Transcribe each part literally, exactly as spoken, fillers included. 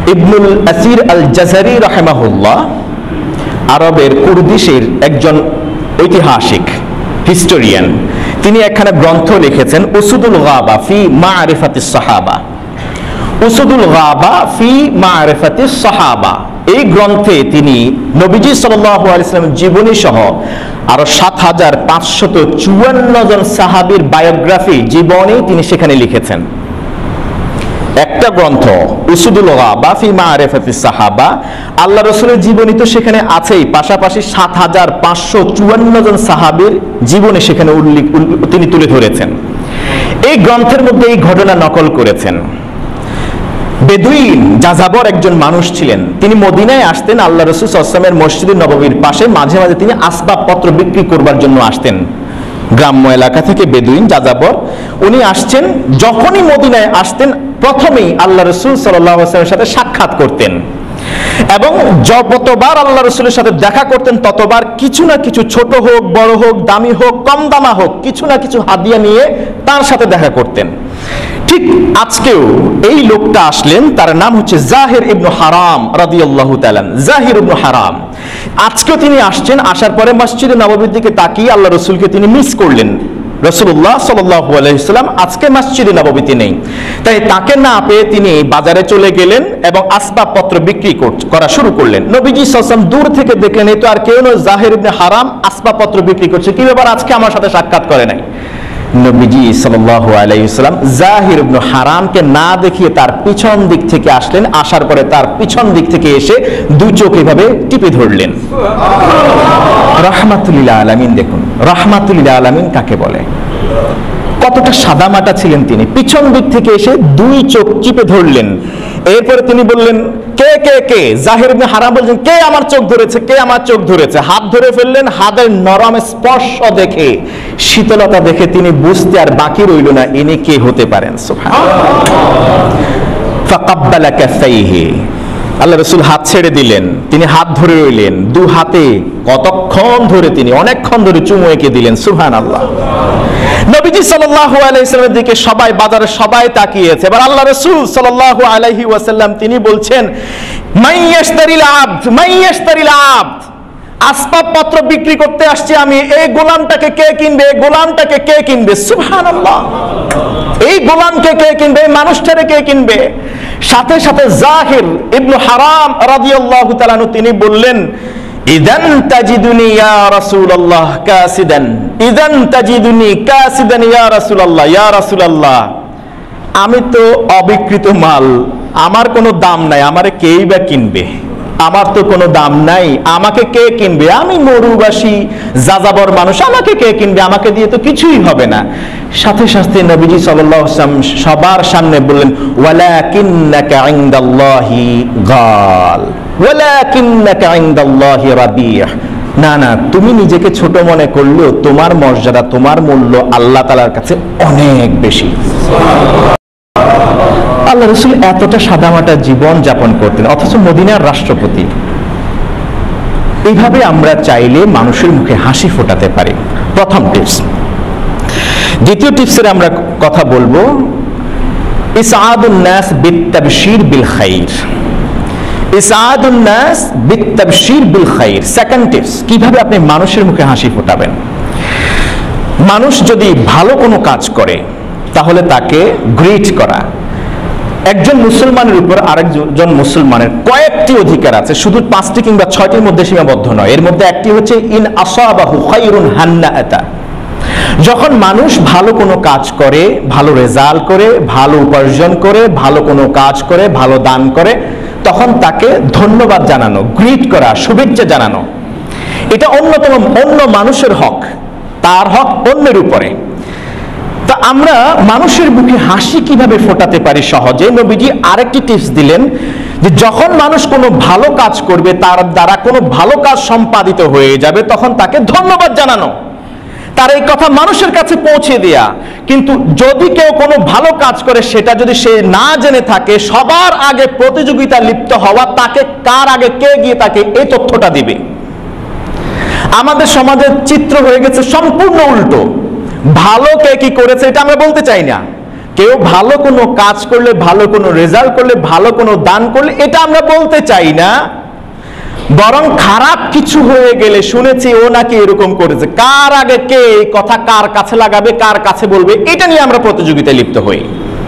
ইবনুল আসির আল জাজারি রাহিমাহুল্লাহ আরবের কুর্দিশের একজন ঐতিহাসিক হিস্টোরিয়ান, তিনি একখানা গ্রন্থ লিখেছেন উসুদুল গাবা ফি মারিফাতিস সাহাবা। উসুদুল গাবা ফি মারিফাতিস সাহাবা, এই গ্রন্থে তিনি নবীজি সাল্লাল্লাহু আলাইহি ওয়াসাল্লামের জীবনী সহ আরো সাত হাজার পাঁচশত চুয়ান্ন জন সাহাবীর বায়োগ্রাফি জীবনী তিনি সেখানে লিখেছেন। একটা গ্রন্থ উসুদুল গাবা ফি মারিফাতিস সাহাবা, আল্লাহ রাসূলের জীবনী তো সেখানে আছেই, পাশাপাশি সাত হাজার পাঁচশো চুয়ান্ন জন সাহাবীর জীবনী সেখানে উল্লেখ তিনি তুলে ধরেছেন। এই গ্রন্থের মধ্যে এই ঘটনা নকল করেছেন। বেদুইন যাযাবর একজন মানুষ ছিলেন, তিনি মদিনায় আসতেন আল্লাহ রাসূল সাল্লাল্লাহু আলাইহি ওয়াসাল্লামের মসজিদে নববীর পাশে, মাঝে মাঝে তিনি আসবাবপত্র বিক্রি করবার জন্য আসতেন। গ্রাম্য এলাকা থেকে বেদুইন যাযাবর উনি আসছেন, যখনই মদিনায় আসতেন প্রথমেই আল্লাহ রাসূল সাল্লাল্লাহু আলাইহি ওয়াসাল্লামের সাথে সাক্ষাৎ করতেন এবং যতবার আল্লাহ রাসূলের সাথে দেখা করতেন ততবার কিছু না কিছু, ছোট হোক বড় হোক, দামি হোক কম দামা হোক, কিছু না কিছু হাদিয়া নিয়ে তার সাথে দেখা করতেন। ঠিক আজকেও এই লোকটা আসলেন, তার নাম হচ্ছে জাহির ইবনু হারাম রাদিয়াল্লাহু তাআলা। জাহির ইবনু হারাম আজকেও তিনি আসছেন, আসার পরে মসজিদে নববীর দিকে তাকিয়ে আল্লাহ রাসূলকে তিনি মিস করলেন। রাসূলুল্লাহ সাল্লাল্লাহু আলাইহি ওয়াসাল্লাম আজকে মসজিদে নববীতে নেই, তাই তাকে না পেয়ে তিনি বাজারে চলে গেলেন এবং আসবাবপত্র বিক্রি করা শুরু করলেন। নবীজি সাল্লাল্লাহু আলাইহি ওয়াসাল্লাম দূর থেকে দেখলেন এই তো আর কেউ নয়, জাহির ইবনে হারাম আসবাবপত্র বিক্রি করছে, কি ব্যাপার আজকে আমার সাথে সাক্ষাৎ করে নাই। নবীজি সাল্লাল্লাহু আলাইহি ওয়াসাল্লাম জাহির ইবনে হারামকে না দেখিয়ে তার পিছন দিক থেকে আসলেন, আসার পরে তার পিছন দিক থেকে এসে দুই চোখ এভাবে টিপে ধরলেন। রাহমাতুল লিল আলামিন, দেখুন রাহমাতুল লিল আলামিন কাকে বলে, কতটা সাদামাটা ছিলেন তিনি। পিছন দিক থেকে এসে দুই চোখ চিপে ধরলেন, এরপরে তিনি বললেন কে কে কে জাহির ইবনে হারাম বলছেন কে আমার চোখ ধরেছে, কে আমার চোখ ধরেছে। হাত ধরে ফেললেন, হাতের নরম স্পর্শ দেখে, শীতলতা দেখে তিনি বুঝতে আর বাকি রইল না ইনি কে হতে পারেন। সুবহানাল্লাহ। ফাকাব্বালা কাফাইহি, আল্লাহ রাসূল হাত ছেড়ে দিলেন, তিনি হাত ধরে রইলেন, দু হাতে কতক্ষণ ধরে তিনি অনেকক্ষণ ধরে চুমু এঁকে দিলেন। সুবহানাল্লাহ। নবীজি সাল্লাল্লাহু আলাইহি ওয়াসাল্লামের দিকে সবাই, বাজারে সবাই তাকিয়েছে। এবার আল্লাহ রাসূল সাল্লাল্লাহু আলাইহি ওয়াসাল্লাম তিনি বলছেন মাইয়াশতারিল আবদ মাইয়াশতারিল আবদ, আসবাবপত্র বিক্রি করতে আসছি আমি, এই গোলামটাকে কে কিনবে, এই গোলামটাকে কে কিনবে। সুবহানাল্লাহ। এই গোলামকে কে কিনবে, এই মানুষটাকে কে কিনবে। সাথে সাথে জাহির ইবনে হারাম রাদিয়াল্লাহু তাআলা তিনি বললেন ইদান তাজিদুনি ইয়া রাসূলুল্লাহ কাসিদান, ইদান তাজিদুনি কাসিদান ইয়া রাসূলুল্লাহ, ইয়া রাসূলুল্লাহ আমি তো অবিকৃত মাল, আমার কোনো দাম নাই, আমারে কেই বা কিনবে, আমার তো কোনো দাম নাই, আমাকে কে কিনবে, আমি মরুবাসী যাযাবর মানুষ, আমাকে কে কিনবে, আমাকে দিয়ে তো কিছুই হবে না। সাথে সাথে নবীজি সাল্লাল্লাহু আলাইহি ওয়াসাল্লাম সবার সামনে বললেন ওয়ালাকিন্নাকা ইনদাল্লাহি গাল ওয়ালাকিন্নাকা ইনদাল্লাহি রাবিহ, না না তুমি নিজেকে ছোট মনে করলেও তোমার মর্যাদা, তোমার মূল্য আল্লাহ তাআলার কাছে অনেক বেশি। আল্লাহ রাসূল এতটা সাদামাটা জীবন যাপন করতেন, অথচ মদিনার রাষ্ট্রপতি। এইভাবে আমরা চাইলে মানুষের মুখে হাসি ফোটাতে পারি। প্রথম টিপস। দ্বিতীয় টিপসের আমরা কথা বলবো ইসআদুন নাস বিত্তাবশীর বিল খাইর। ইসআদুন নাস বিত্তাবশীর বিল খাইর। সেকেন্ড টিপস, কিভাবে আপনি মানুষের মুখে হাসি ফোটাবেন। মানুষ যদি ভালো কোনো কাজ করে তাহলে তাকে গ্রিট করা। একজন মুসলমানের উপর আরেকজন মুসলমানের কয়েকটি অধিকার আছে, শুধু পাঁচটি কিংবা ছয়টির মধ্যে সীমাবদ্ধ নয়। এর মধ্যে একটি হচ্ছে ইন আসাবাহু খায়রুন হান্নাআতা, যখন মানুষ ভালো কোনো কাজ করে, ভালো রেজাল্ট করে, ভালো উপার্জন করে, ভালো কোনো কাজ করে, ভালো দান করে, তখন তাকে ধন্যবাদ জানানো, গ্রিট করা, শুভেচ্ছা জানানো, এটা অন্যতম অন্য মানুষের হক, তার হক অন্যের উপরে। তা আমরা মানুষের মুখে হাসি কিভাবে ফোটাতে পারি সহজে, নবীজি আরেকটি টিপস দিলেন যে যখন মানুষ কোনো ভালো কাজ করবে, তার দ্বারা কোনো ভালো কাজ সম্পাদিত হয়ে যাবে, তখন তাকে ধন্যবাদ জানানো, তার এই কথা মানুষের কাছে পৌঁছে দেয়া। কিন্তু যদি কেউ কোনো ভালো কাজ করে সেটা যদি সে না জেনে থাকে, সবার আগে প্রতিযোগিতা লিপ্ত হওয়া, তাকে কার আগে কে গিয়ে তাকে এই তথ্যটা দিবে। আমাদের সমাজের চিত্র হয়ে গেছে সম্পূর্ণ উল্টো। ভালো কে কি করেছে এটা আমরা বলতে চাই না, কেউ ভালো কোনো কাজ করলে, ভালো কোনো রেজাল্ট করলে, ভালো কোনো দান করলে এটা আমরা বলতে চাই না, বরং খারাপ কিছু হয়ে গেলে শুনেছি ও নাকি এরকম করেছে, কার আগে কে এই কথা কার কাছে লাগাবে, কার কাছে বলবে, এটা নিয়ে আমরা প্রতিযোগিতায় লিপ্ত হই।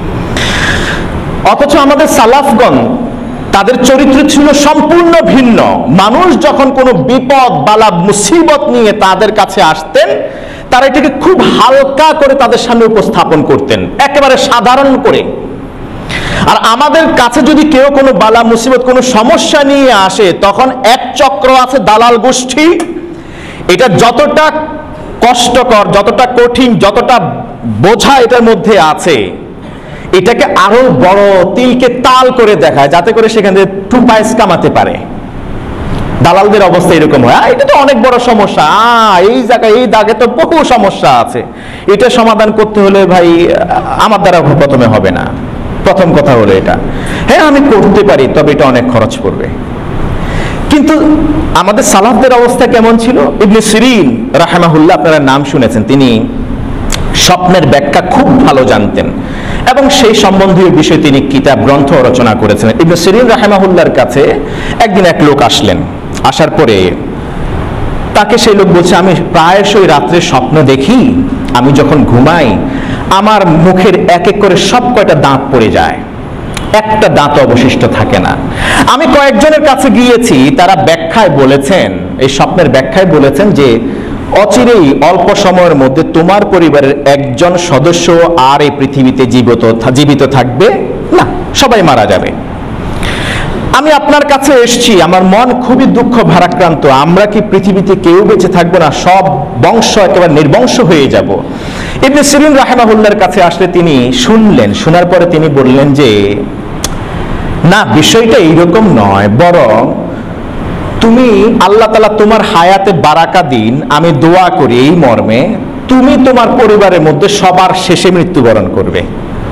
অথচ আমাদের সালাফগণ তাদের চরিত্র ছিল সম্পূর্ণ ভিন্ন। মানুষ যখন কোনো বিপদ বালা মুসিবত নিয়ে তাদের কাছে আসতেন, তারা এটাকে খুব হালকা করে তাদের সামনে উপস্থাপন করতেন, একেবারে সাধারণ করে। আর আমাদের কাছে যদি কেউ কোনো বালা মুসিবত, কোনো সমস্যা নিয়ে আসে, তখন এক চক্র আছে দালাল গোষ্ঠী, এটা যতটা কষ্টকর, যতটা কঠিন, যতটা বোঝা এটার মধ্যে আছে, এটাকে আরো বড় তিলকে তাল করে দেখায়, যাতে করে সেখান থেকে টু পয়সা কামাতে পারে। দালালদের অবস্থা এরকম হয়, এটা তো অনেক বড় সমস্যা, এই জায়গায় এই দাগে তো বহু সমস্যা আছে, এটা সমাধান করতে হলে ভাই আমার দ্বারা প্রথমে হবে না। প্রথম কথা হলো এটা, হ্যাঁ আমি করতে পারি, তবে এটা অনেক খরচ পড়বে। কিন্তু আমাদের সালাফদের অবস্থা কেমন ছিল? ইবনে সিরিন রাহিমাহুল্লাহ, আপনারা নাম শুনেছেন, তিনি স্বপ্নের ব্যাখ্যা খুব ভালো জানতেন এবং সেই সম্বন্ধীয় বিষয়ে তিনি কিতাব গ্রন্থ রচনা করেছেন। ইবনে সিরিন রাহিমাহুল্লাহর কাছে একদিন এক লোক আসলেন, আসার পরে তাকে সেই লোক বলছে, আমি প্রায়শই রাত্রে স্বপ্ন দেখি, আমি যখন ঘুমাই আমার মুখের এক এক করে সব কয়টা দাঁত পড়ে যায়, একটা দাঁত অবশিষ্ট থাকে না। আমি কয়েকজনের কাছে গিয়েছি, তারা ব্যাখ্যায় বলেছেন, এই স্বপ্নের ব্যাখ্যায় বলেছেন যে অচিরেই অল্প সময়ের মধ্যে তোমার পরিবারের একজন সদস্য আর এই পৃথিবীতে জীবিত জীবিত থাকবে না, সবাই মারা যাবে। আমি আপনার কাছে এসেছি, আমার মন খুবই দুঃখ ভারাক্রান্ত, আমরা কি পৃথিবীতে কেউ বেঁচে থাকবো না, সব বংশ একেবারে নির্বংশ হয়ে যাব। ইবনে সিরিন রাহিমাহুল্লাহর কাছে আসলে তিনি শুনলেন, শোনার পরে তিনি বললেন যে না, বিষয়টা এইরকম নয়, বরং তুমি আল্লাহ তাআলা তোমার হায়াতে বারাকা দিন, আমি দোয়া করি এই মর্মে, তুমি তোমার পরিবারের মধ্যে সবার শেষে মৃত্যুবরণ করবে।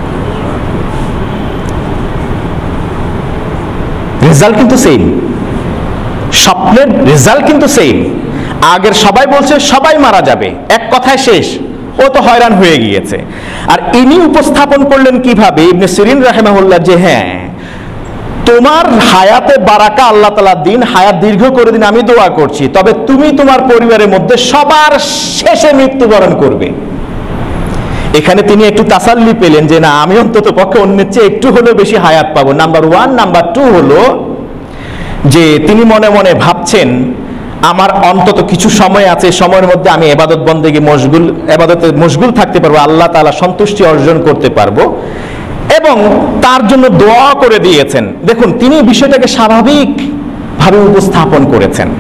রেজাল্ট কিন্তু সেম, স্বপ্নের রেজাল্ট কিন্তু সেম। আগের সবাই বলছে সবাই মারা যাবে, এক কথায় শেষ, ও তো হয়রান হয়ে গিয়েছে। আর ইনি উপস্থাপন করলেন কিভাবে, ইবনে সিরিন রাহিমাহুল্লাহ, যে হ্যাঁ তোমার হায়াতে বারাকা আল্লাহ তাআলা দিন, হায়াত দীর্ঘ করে দিন, আমি দোয়া করছি, তবে তুমি তোমার পরিবারের মধ্যে সবার শেষে মৃত্যুবরণ করবে। এখানে তিনি একটু তাসাল্লি পেলেন যে না, আমি অন্তত পক্ষে অন্যের চেয়ে একটু হলেও বেশি হায়াত পাবো, নাম্বার ওয়ান। নাম্বার টু হলো যে তিনি মনে মনে ভাবছেন আমার অন্তত কিছু সময় আছে, সময়ের মধ্যে আমি ইবাদত বন্দেগী মশগুল ইবাদতে মশগুল থাকতে পারবো, আল্লাহ তাআলা সন্তুষ্টি অর্জন করতে পারবো, এবং তার জন্য দোয়া করে দিয়েছেন। দেখুন, তিনি বিষয়টাকে স্বাভাবিক ভাবে উপস্থাপন করেছেন।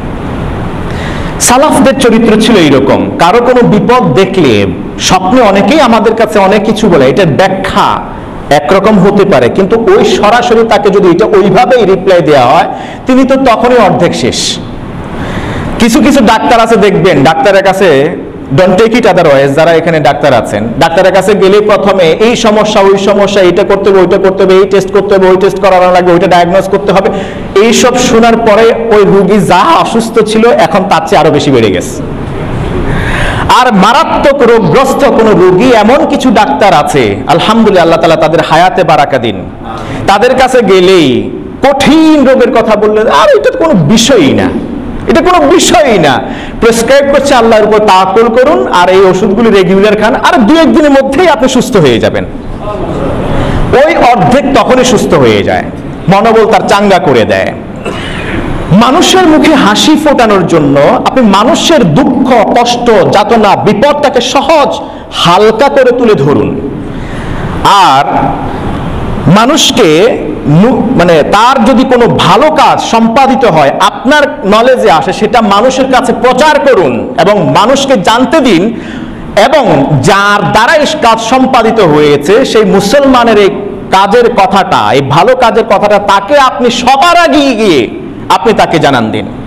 সালাফদের চরিত্র ছিল এইরকম, কারো কোনো বিপদ দেখলে স্বপ্নে অনেকেই আমাদের কাছে অনেক কিছু বলে, এটার ব্যাখ্যা একরকম হতে পারে, কিন্তু ওই সরাসরি তাকে যদি এটা ওইভাবেই রিপ্লাই দেওয়া হয়, তিনি তো তখনই অর্ধেক শেষ। কিছু কিছু ডাক্তার আছে দেখবেন, ডাক্তারের কাছে ডোন্ট টেক ইট আদারওয়াইজ, যারা এখানে ডাক্তার আছেন, ডাক্তারের কাছে গেলে প্রথমে এই সমস্যা ওই সমস্যা, এটা করতে হবে ওইটা করতে হবে, এই টেস্ট করতে হবে ওই টেস্ট করানো লাগবে, ওইটা ডায়াগনোজ করতে হবে, এইসব শোনার পরে ওই রোগী যা অসুস্থ ছিল এখন তার চেয়ে আরো বেশি বেড়ে গেছে। আর মারাত্মক রোগগ্রস্ত কোনো রোগী, এমন কিছু ডাক্তার আছে আলহামদুলিল্লাহ, আল্লাহ তাআলা তাদের হায়াতে বারাকা দিন, তাদের কাছে গেলেই কঠিন রোগের কথা বললে আর এটা কোনো বিষয়ই না, এটা কোনো বিষয়ই না, প্রেসক্রাইব করছে আল্লাহর উপর তাওয়াক্কুল করুন আর এই ওষুধগুলি রেগুলার খান, আর দুই একদিনের মধ্যেই আপনি সুস্থ হয়ে যাবেন। ওই অর্ধেক তখনই সুস্থ হয়ে যায়, মনোবল তার চাঙ্গা করে দেয়। মানুষের মুখে হাসি ফোটানোর জন্য আপনি মানুষের দুঃখ কষ্ট যাতনা বিপদটাকে সহজ হালকা করে তুলে ধরুন, আর মানুষকে মানে তার যদি কোনো ভালো কাজ সম্পাদিত হয় আপনার নলেজে আসে, সেটা মানুষের কাছে প্রচার করুন এবং মানুষকে জানতে দিন, এবং যার দ্বারা এই কাজ সম্পাদিত হয়েছে সেই মুসলমানের এই কাজের কথাটা, এই ভালো কাজের কথাটা তাকে আপনি সবার আগে গিয়ে আপনি তাকে জানান দিন।